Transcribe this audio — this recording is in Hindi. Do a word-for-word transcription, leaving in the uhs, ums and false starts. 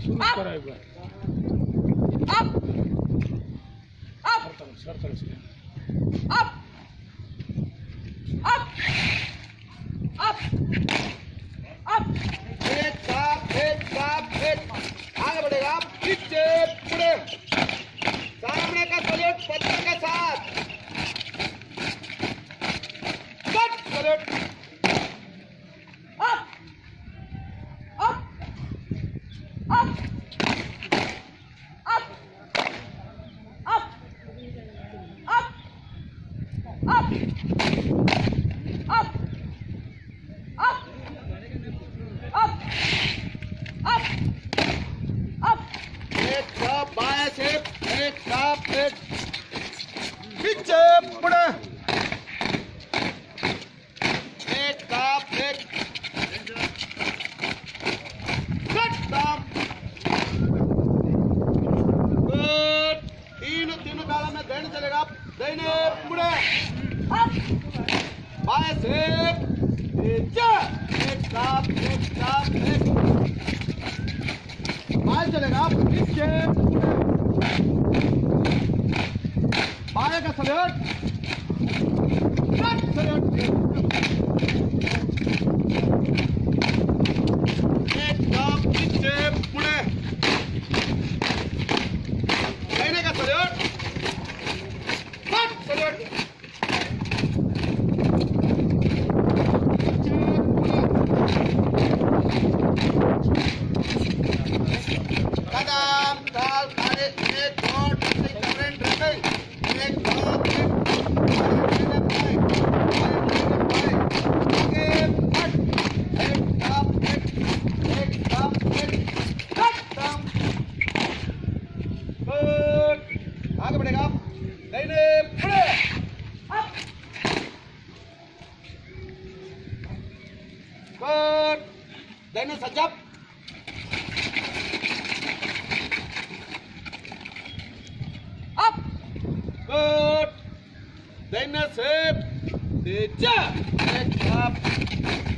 up, up, up, up, up, up, up, एक साफ एक साफ एक आगे बढ़ेगा पीछे पूरे सामने का सलूट पत्थर के साथ cut salute up, up, up, up, up, up, up, up, up, up, up, up, एक साफ बाएं से एक साफ एक पीछे पूरे एक साफ एक कट डाउन गुड तीनों तीनों काला में देने चलेगा देने पूरे बाएं से नीचे एक साफ एक साफ एक बाएं चलेगा पीछे बाएं का सलूट कट सलूट एक साफ पीछे पूरे लेने का सलूट कट सलूट कदम डाल खाने एक दो तीन चार ड्रेसिंग एक दो तीन एक कट एक साफ एक एक साफ एक कट डाउन गुड आगे बढ़ेगा लेने पूरे गुड लेने सज्जब up, गुड देने से नीचे एक साफ